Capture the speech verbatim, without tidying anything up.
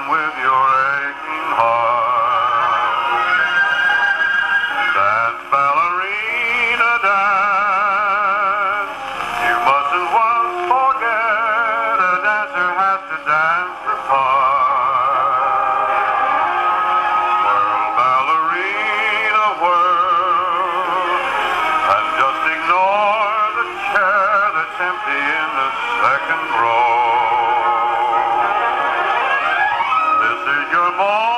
with your aching heart. Dance, ballerina, dance. You mustn't once forget a dancer has to dance the part. Whirl, ballerina, whirl, and just ignore the chair that's empty in the second row. This is your moment.